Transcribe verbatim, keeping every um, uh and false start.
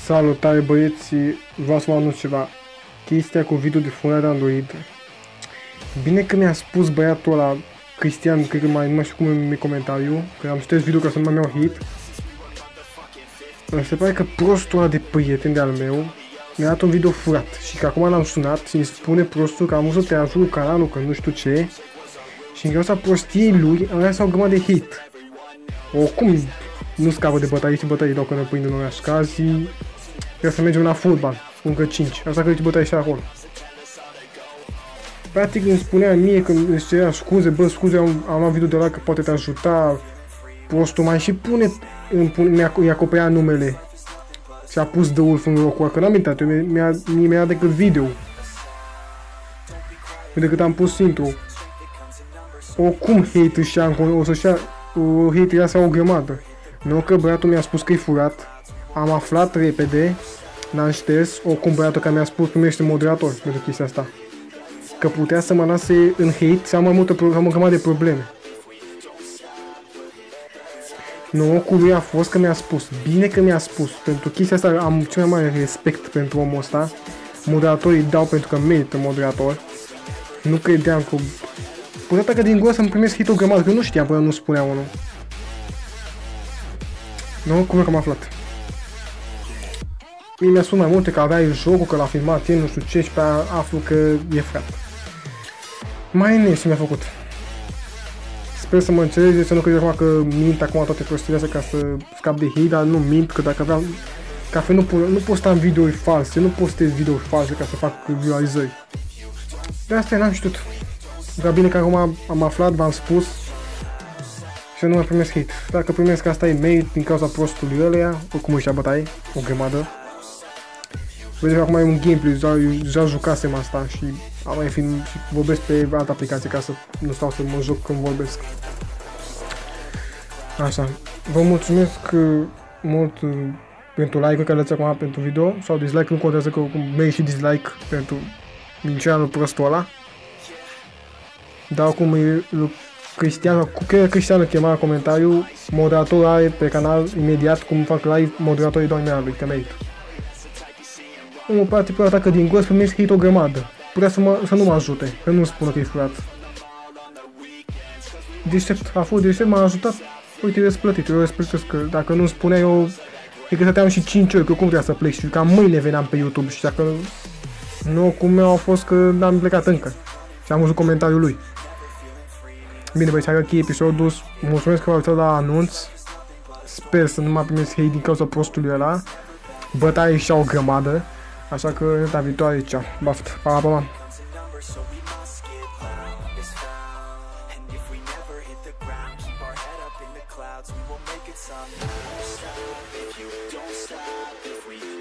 Salutare băieți, vreau să vă anunț ceva. Chestia cu video de furat de Android. Bine că mi-a spus băiatul ăla, Cristian, cred că mai, nu mai știu cum e comentariu, că am șters video ca să nu mai iau hit. Se pare că prostul ăla de prieten de al meu mi-a dat un video furat și că acum l-am sunat și îmi spune prostul că am vrut să te ajut canalul, că nu știu ce. Și în cauza prostiei lui am lăsat o grămadă de hit. Oricum nu scapă de bătăii și bătăii, dacă ne pâine în oraș. Că azi trebuie să mergem la fotbal, încă cinci, așa că îți bătăi și acolo. Practic îmi spunea mie când îți cerea scuze, bă scuze, am, am luat video de la că poate te ajuta. Prostul mai și pune, mi-a acoperit numele. Și a pus The Wolf în locul ăla, că n-am intrat, mi-a mi-a dat decât video. Decât am pus intro. Oricum hate și o să-și ia, o hate ia o grămadă. Nu că băiatul mi-a spus că e furat, am aflat repede, n-am șters, oricum băiatul care mi-a spus că nu ești moderator pentru chestia asta. Că putea să mă lase în hate și am mai multe, am o grămadă de probleme. Norocul lui a fost că mi-a spus, bine că mi-a spus, pentru chestia asta am cel mai mare respect pentru omul ăsta. Moderatorii dau pentru că merită moderator. Nu credeam că... Putea că din gură să-mi primesc hit o grămadă, că nu știam până nu spunea unul. Norocul că am aflat. Mie mi-a spus mai multe că avea el jocul, că l-a filmat el, nu știu ce, și pe aia aflu că e frat. Mai ne ce mi-a făcut. Sper să mă înțelege, să nu crezi acum că mint acum toate prostiile astea ca să scap de hate, dar nu mint, că dacă vreau... Ca nu, nu postam videouri false, nu postez videouri false ca să fac vizualizări. De asta n-am știut. Dar bine că acum am aflat, v-am spus. Și nu mai primesc hate. Dacă primesc asta e merit din cauza prostului ălea, oricum ăștia bătaie, o grămadă. Vedeți că acum e un gameplay, deja, deja jucasem asta și am mai film și vorbesc pe altă aplicație ca să nu stau să mă joc când vorbesc. Așa, vă mulțumesc mult pentru like-ul care dați acum pentru video, sau dislike, nu contează că oricum merg și dislike pentru minciunea lui prostul ăla. Dar acum e Cristian, cu care Cristian îl chema la comentariu, moderatorul are pe canal imediat, cum fac live, moderatorii dau imediat lui, că merită. Omul practic putea atacă din gură să primesc hate o grămadă. Putea să, mă, să nu mă ajute, că nu spună că e furat. Deștept, a fost deștept, m-a ajutat. Uite, răsplătit, eu răsplătesc, că dacă nu spunea eu, e că stăteam și cinci ori, că cum trebuia să plec și cam mâine veneam pe YouTube și dacă nu, cum meu a fost că n-am plecat încă. Și am văzut comentariul lui. Bine băi, hai că episodul, mulțumesc că v-ați uitat la anunț. Sper să nu mai primesc hate din cauza prostului ăla. Bătaie și o grămadă. Așa că în data viitoare, ceau, baftă, pa, pa, pa. We will make it some. If you don't stop, if we